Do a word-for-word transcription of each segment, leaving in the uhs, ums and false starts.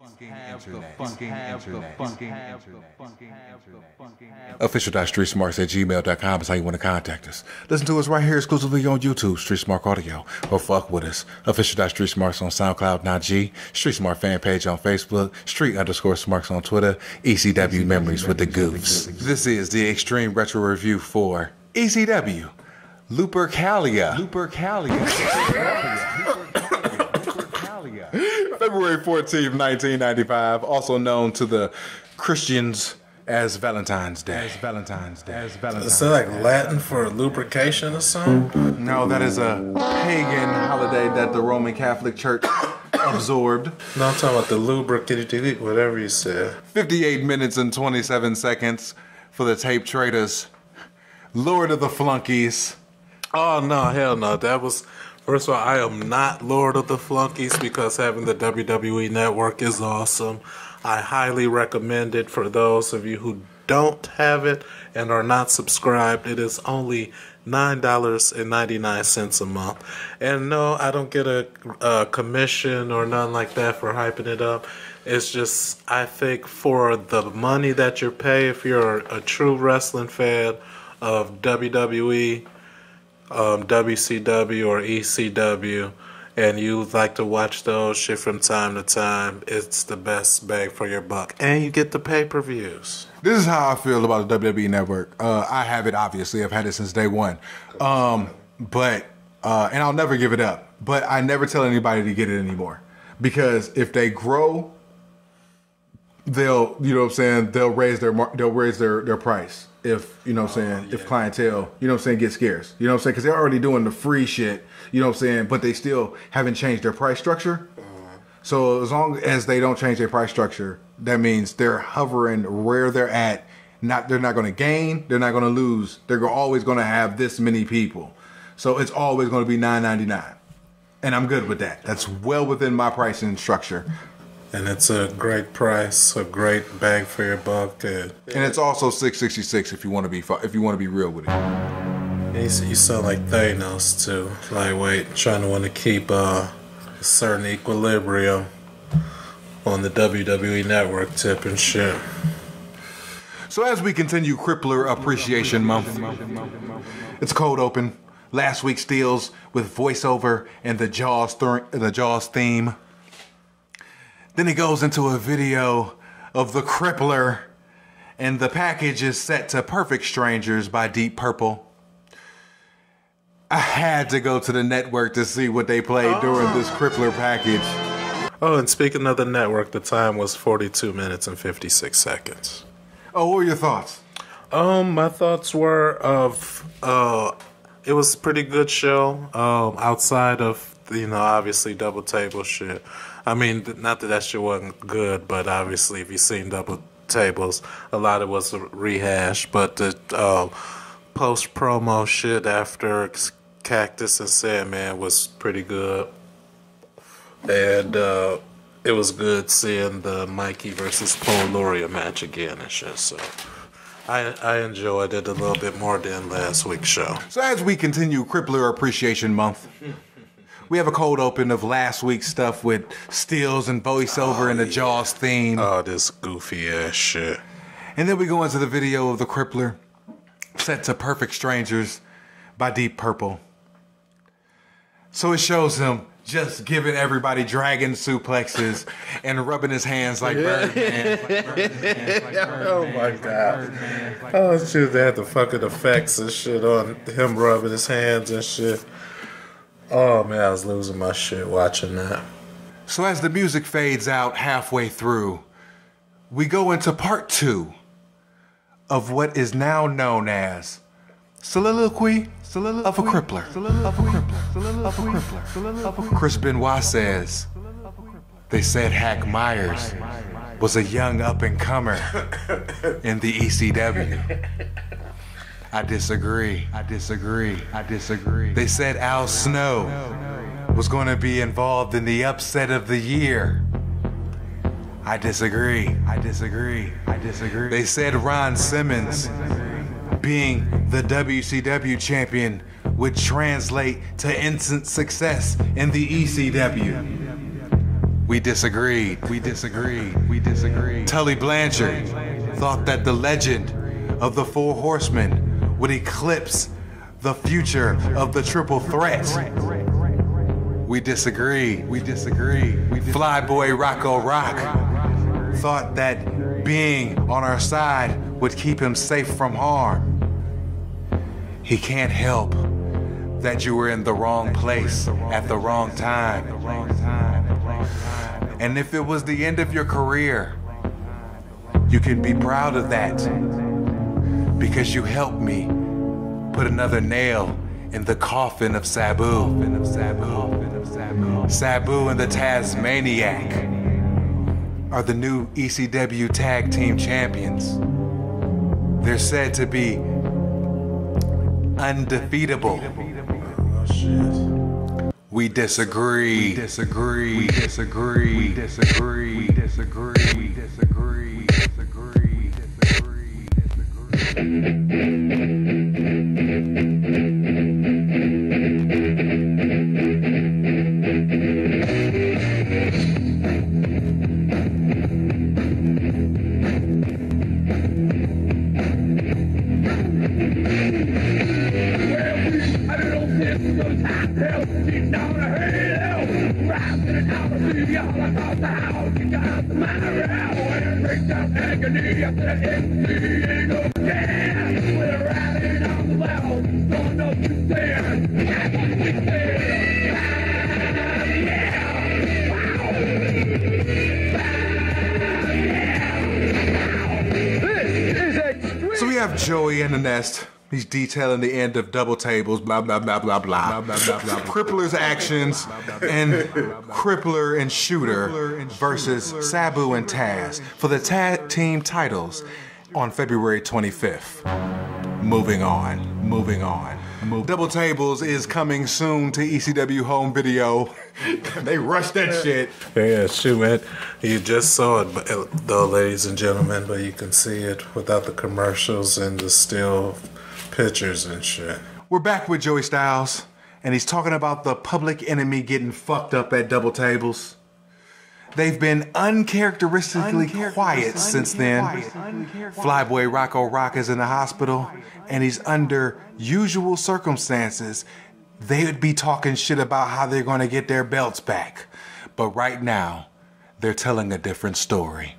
Official dot street smarks at gmail dot com is how you want to contact us. Listen to us right here exclusively on YouTube, Street Smart Audio, or fuck with us. Official dot street smarks on SoundCloud, not G. Street Smart Fanpage on Facebook, Street underscore Smarks on Twitter, E C W Memories with the Goofs. This is the Extreme Retro Review for E C W, Lupercalia. Lupercalia. February fourteenth, nineteen ninety-five, also known to the Christians as Valentine's Day. As Valentine's Day. As Valentine's Is that like Latin for lubrication or something? No, that is a pagan holiday that the Roman Catholic Church absorbed. No, I'm talking about the lubricant, whatever you said. fifty-eight minutes and twenty-seven seconds for the tape traders. Lord of the Flunkies. Oh, no, hell no. That was... First of all, I am not Lord of the Flunkies because having the W W E Network is awesome. I highly recommend it for those of you who don't have it and are not subscribed. It is only nine dollars and ninety-nine cents a month. And no, I don't get a, a commission or nothing like that for hyping it up. It's just, I think for the money that you pay, if you're a true wrestling fan of W W E, Um, W C W or E C W, and you like to watch those shit from time to time, it's the best bang for your buck. And you get the pay-per-views. This is how I feel about the W W E Network. Uh, I have it, obviously. I've had it since day one. Um, but, uh, and I'll never give it up. But I never tell anybody to get it anymore. Because if they grow, they'll, you know what I'm saying, they'll raise their, they'll raise their, their price. If, you know what I'm saying, oh, yeah. if clientele, you know what I'm saying, get scarce. You know what I'm saying? Because they're already doing the free shit, you know what I'm saying, but they still haven't changed their price structure. Uh-huh. So as long as they don't change their price structure, that means they're hovering where they're at. Not They're not going to gain, they're not going to lose. They're always going to have this many people. So it's always going to be nine ninety-nine. And I'm good with that. That's well within my pricing structure. And it's a great price, a great bang for your buck, and, and it's also six sixty-six if you want to be if you want to be real with it. You, you sound like Thanos too, lightweight, trying to want to keep uh, a certain equilibrium on the W W E Network tip and shit. So as we continue Crippler Appreciation Month, it's cold open. Last week's deals with voiceover and the Jaws th the Jaws theme. Then it goes into a video of the Crippler, and the package is set to Perfect Strangers by Deep Purple. I had to go to the network to see what they played oh. during this Crippler package. Oh, and speaking of the network, the time was forty-two minutes and fifty-six seconds. Oh, what were your thoughts? Um, my thoughts were of, uh, it was a pretty good show, um, outside of, you know, obviously double table shit. I mean, not that that shit wasn't good, but obviously if you've seen double tables, a lot of it was a rehash. But the uh, post-promo shit after Cactus and Sandman was pretty good. And uh, it was good seeing the Mikey versus Lauria match again and shit. So I, I enjoyed it a little bit more than last week's show. So as we continue Crippler Appreciation Month, we have a cold open of last week's stuff with stills and voiceover oh, and the yeah. Jaws theme. Oh, this goofy ass shit. And then we go into the video of the Crippler, set to Perfect Strangers by Deep Purple. So it shows him just giving everybody dragon suplexes and rubbing his hands like Birdman. Like like oh my god. Like oh shit, they had the fucking effects and shit on him rubbing his hands and shit. Oh man, I was losing my shit watching that. So as the music fades out halfway through, we go into part two of what is now known as Soliloquy of a Crippler. Of a Crippler. Of a Crippler. Chris Benoit says, they said Hack Myers was a young up-and-comer in the E C W. I disagree. I disagree. I disagree. They said Al Snow was going to be involved in the upset of the year. I disagree. I disagree. I disagree. They said Ron Simmons being the W C W champion would translate to instant success in the E C W. We disagreed. We disagreed. We disagreed. Tully Blanchard thought that the legend of the Four Horsemen would eclipse the future of the Triple Threat. We disagree. We disagree. We dis- Flyboy Rocco Rock thought that being on our side would keep him safe from harm. He can't help that you were in the wrong place at the wrong time. And if it was the end of your career, you can be proud of that because you helped me put another nail in the coffin of Sabu. Sabu and the Tasmaniac are the new E C W Tag Team Champions. They're said to be undefeatable. Oh, shit. We disagree. We disagree. We disagree. We disagree. We disagree. We disagree. We disagree. So we have Joey in the nest. He's detailing the end of double tables, blah, blah, blah, blah, blah. Crippler's actions and Crippler and Shooter versus Sabu and Taz for the tag team titles on February twenty-fifth. Moving on, moving on. Double Tables is coming soon to E C W home video. They rushed that shit. Yeah, shoot, man. You just saw it, though, ladies and gentlemen, but you can see it without the commercials and the still pictures and shit. We're back with Joey Styles, and he's talking about the Public Enemy getting fucked up at Double Tables. They've been uncharacteristically quiet since then. Flyboy Rocco Rock is in the hospital, and he's under usual circumstances. They would be talking shit about how they're going to get their belts back. But right now, they're telling a different story.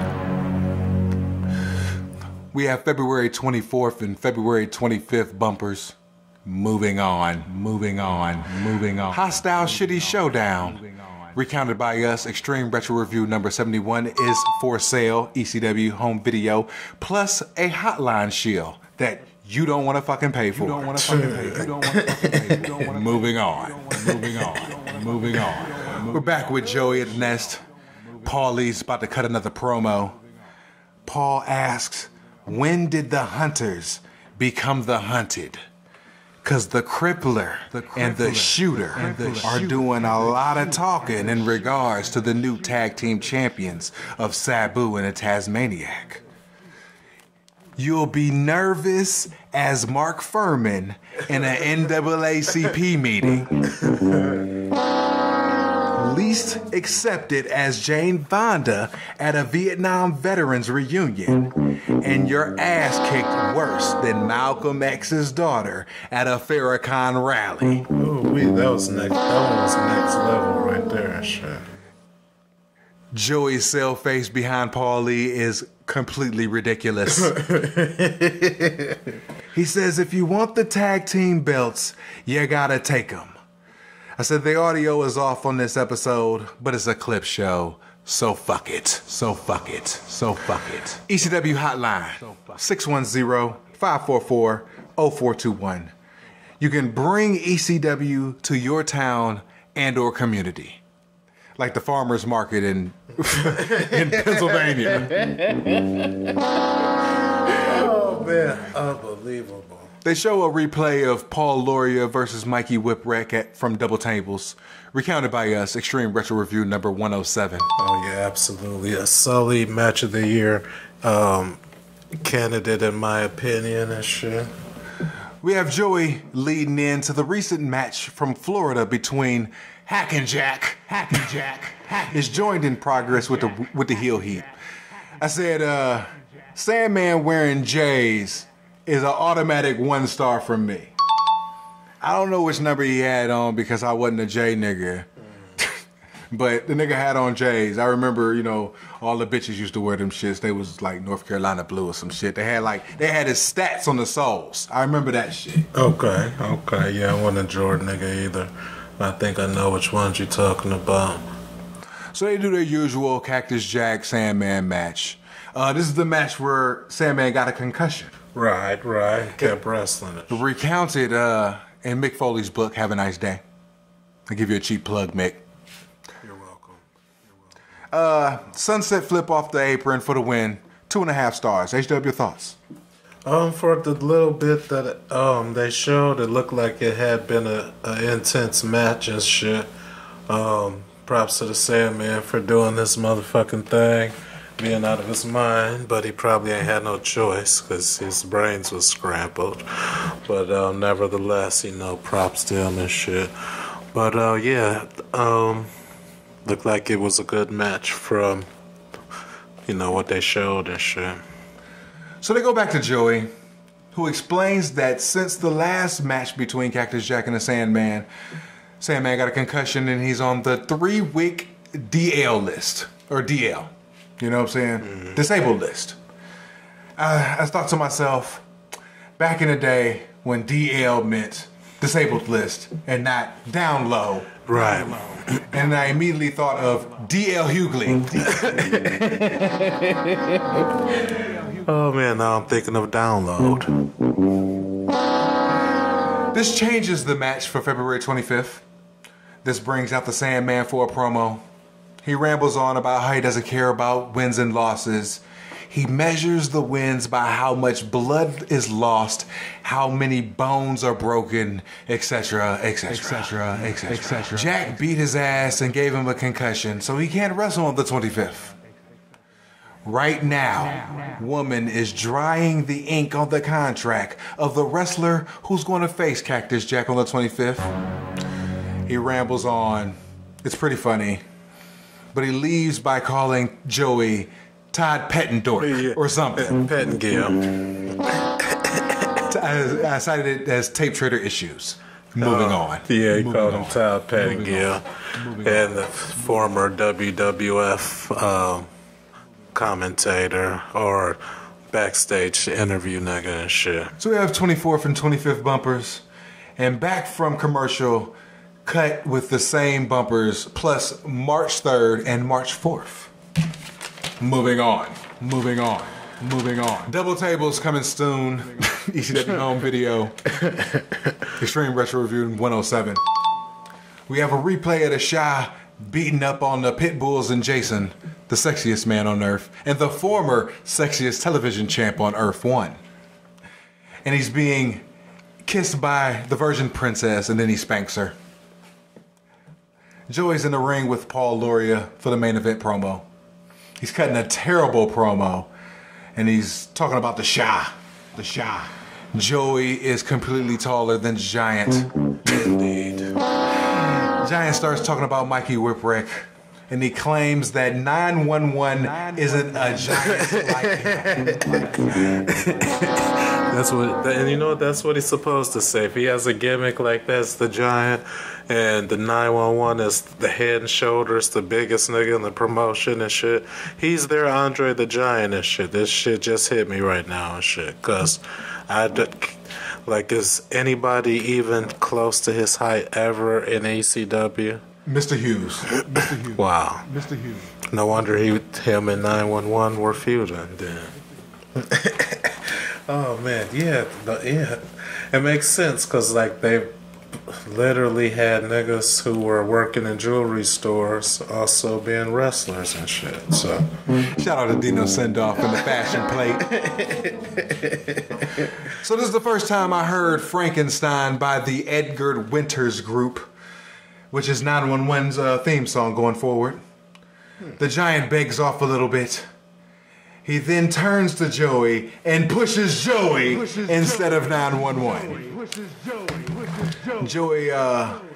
We have February twenty-fourth and February twenty-fifth bumpers. Moving on, moving on, moving on. Hostile Shitty Showdown. Recounted by us, Extreme Retro Review number seventy-one is for sale, E C W home video, plus a hotline shield that you don't want to fucking pay for. You don't want to fucking pay for. You don't want to fucking pay for. Moving on, moving on, moving on. We're back with Joey at the nest. Paulie's about to cut another promo. Paul asks, when did the hunters become the hunted? Because the Crippler, the Crippler and the Shooter and the are shooter. doing a lot of talking in regards to the new tag team champions of Sabu and the Tasmaniac. You'll be nervous as Mark Furman in an N double A C P meeting. Least accepted as Jane Fonda at a Vietnam veterans reunion. And your ass kicked worse than Malcolm X's daughter at a Farrakhan rally. Ooh, we, that was next. That one was next level right there. Shit. Joey's cell face behind Paul Lee is completely ridiculous. He says, if you want the tag team belts, you gotta take them. I said, the audio is off on this episode, but it's a clip show. So fuck it. So fuck it. So fuck it. E C W hotline, six one zero, five four four, zero four two one. You can bring E C W to your town and or community. Like the farmer's market in, in Pennsylvania. Oh, man. Unbelievable. They show a replay of Paul Lauria versus Mikey Whipwreck at, from Double Tables, recounted by us, Extreme Retro Review number one oh seven. Oh, yeah, absolutely. A Sully match of the year um, candidate, in my opinion, and shit. We have Joey leading into the recent match from Florida between Hacking Jack, Hacking Jack, is joined in progress with the with the heel heat. I said, uh, Sandman wearing J's is an automatic one star from me. I don't know which number he had on because I wasn't a J nigga. But the nigga had on J's. I remember, you know, all the bitches used to wear them shits. They was like North Carolina blue or some shit. They had like, they had his stats on the soles. I remember that shit. Okay, okay. Yeah, I wasn't a Jordan nigga either. I think I know which ones you're talking about. So they do their usual Cactus Jack Sandman match. Uh, this is the match where Sandman got a concussion. Right, right. Kept wrestling it. Recounted uh, in Mick Foley's book, Have a Nice Day. I'll give you a cheap plug, Mick. You're welcome. You're welcome. Uh, sunset flip off the apron for the win. Two and a half stars. H W, your thoughts? Um, for the little bit that um they showed, it looked like it had been a, a intense match and shit. Um, props to the Sandman for doing this motherfucking thing, being out of his mind, but he probably ain't had no choice because his brains was scrambled. But um, nevertheless, you know, props to him and shit. But uh, yeah, um, looked like it was a good match from, you know, what they showed and shit. So they go back to Joey, who explains that since the last match between Cactus Jack and the Sandman, Sandman got a concussion and he's on the three-week D L list, or D L, you know what I'm saying? Mm-hmm. Disabled list. I, I thought to myself, back in the day when D L meant disabled list and not down low. Right. Down low. And I immediately thought of D L Hughley. Oh man, now I'm thinking of download. This changes the match for February twenty-fifth. This brings out the Sandman for a promo. He rambles on about how he doesn't care about wins and losses. He measures the wins by how much blood is lost, how many bones are broken, et cetera, et cetera, et cetera, et cetera, et cetera. Jack beat his ass and gave him a concussion, so he can't wrestle on the twenty-fifth. Right now, woman is drying the ink on the contract of the wrestler who's going to face Cactus Jack on the twenty-fifth. He rambles on. It's pretty funny. But he leaves by calling Joey Todd Pettendorf or something. Pettengill. I, I cited it as tape trader issues. Moving uh, on. Yeah, he Moving called on. him Todd Pettengill. And the former W W F um, commentator or backstage interview nigga and shit. So we have twenty-fourth and twenty-fifth bumpers. And back from commercial, cut with the same bumpers plus March third and March fourth. Moving on. Moving on. Moving on. Double tables coming soon. E C W home video. Extreme Retro Review one oh seven. We have a replay of the Shy beating up on the Pit Bulls and Jason, the sexiest man on Earth, and the former sexiest television champ on Earth one. And he's being kissed by the Virgin Princess, and then he spanks her. Joey's in the ring with Paul Lauria for the main event promo. He's cutting a terrible promo, and he's talking about the Shy. The Shy. Joey is completely taller than Giant. Indeed. Giant starts talking about Mikey Whipwreck, and he claims that nine one one isn't a giant like him. That's what, and you know what? That's what he's supposed to say. If he has a gimmick like that's the Giant, and the nine one one is the head and shoulders, the biggest nigga in the promotion and shit, he's their Andre the Giant and shit. This shit just hit me right now and shit. Cause I, like, is anybody even close to his height ever in E C W? Mister Hughes. Mister Hughes. Wow. Mister Hughes. No wonder he, him and nine one one were feuding then. Oh man, yeah, no, yeah. It makes sense because like they literally had niggas who were working in jewelry stores also being wrestlers and shit. So shout out to Dino Sendoff and the fashion plate. So this is the first time I heard Frankenstein by the Edgar Winters Group, which is nine one one's uh, theme song going forward. The Giant begs off a little bit. He then turns to Joey and pushes Joey pushes instead Joey. of nine one one. Pushes Joey. Pushes Joey. Joey uh,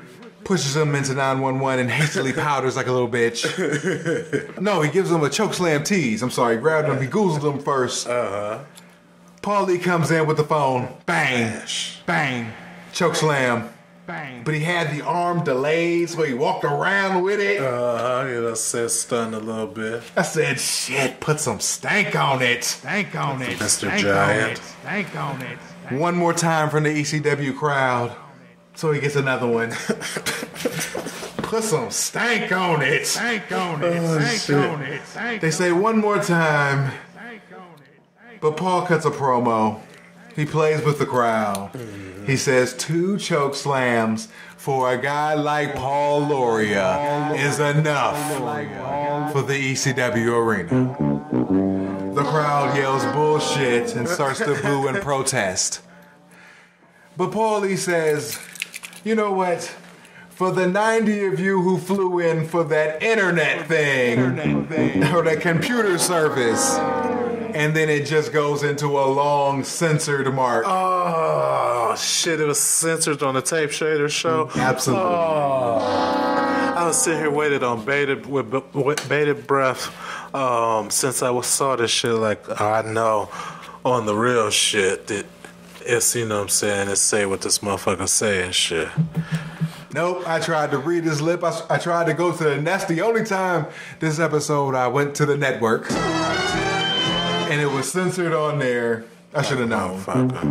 pushes him into nine one one and hastily powders like a little bitch. No, he gives him a chokeslam tease. I'm sorry, he grabbed him, he goozled him first. Uh-huh. Paul Lee comes in with the phone. Bang. Bash. Bang. Chokeslam. Bang. But he had the arm delayed, so he walked around with it. Uh-huh, you know, said stun a little bit. I said, shit, put some stank on it. Stank on it. Mister Stank Giant. on it. Stank on it. One more time from the E C W crowd. So he gets another one. Put some stank on it. Stank on it. Oh, stank shit. on it. Stank they say one more time. But Paul cuts a promo. He plays with the crowd. Mm-hmm. He says two choke slams for a guy like Paul Lauria is enough for the E C W arena. The crowd yells bullshit and starts to boo and protest. But Paulie says, you know what? For the ninety of you who flew in for that internet thing, internet thing. or that computer service, and then it just goes into a long censored mark. Oh, shit, it was censored on the Tape Shader show? Absolutely. Oh. I was sitting here waiting on bated, with, with bated breath um, since I was, saw this shit. Like, I know on the real shit that it's, you know what I'm saying, it's say what this motherfucker say and shit. Nope, I tried to read his lip. I, I tried to go to the, and that's the only time this episode I went to the network. And it was censored on there. I should have known.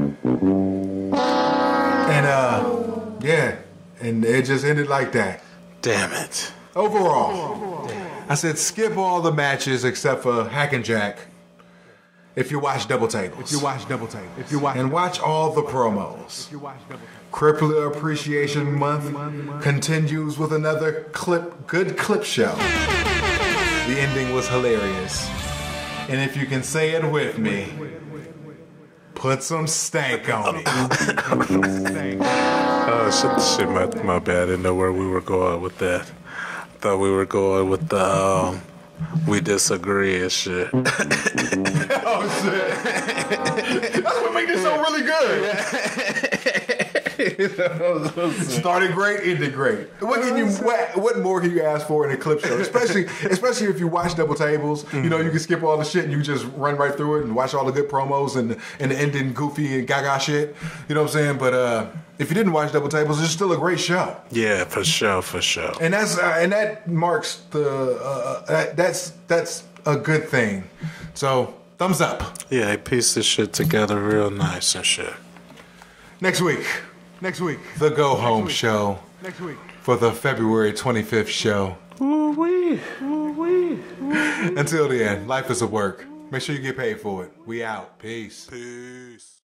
And, uh, yeah. And it just ended like that. Damn it. Overall, I said skip all the matches except for Hack and Jack. If you watch Double Tables. If you watch Double Tables. If you watch and watch all the promos. If you watch Double Tables. Crippler Appreciation Month continues with another clip, good clip show. The ending was hilarious. And if you can say it with me, put some stank on it. Oh, shit, shit, my, my bad. I didn't know where we were going with that. I thought we were going with the, um, we disagree and shit. Oh, shit. That's what makes this show really good. Started great, ended great. What can you? What, what more can you ask for in a clip show? Especially, especially if you watch Double Tables. Mm-hmm. You know, you can skip all the shit and you just run right through it and watch all the good promos and and the ending goofy and gaga shit. You know what I'm saying? But uh, if you didn't watch Double Tables, it's still a great show. Yeah, for sure, for sure. And that's uh, and that marks the uh, that, that's that's a good thing. So thumbs up. Yeah, he pieced this shit together real nice and shit. Next week. Next week. The Go Home Next Show. Next week. For the February twenty-fifth show. Ooh-wee. Ooh-wee. Until then, life is a work. Make sure you get paid for it. We out. Peace. Peace.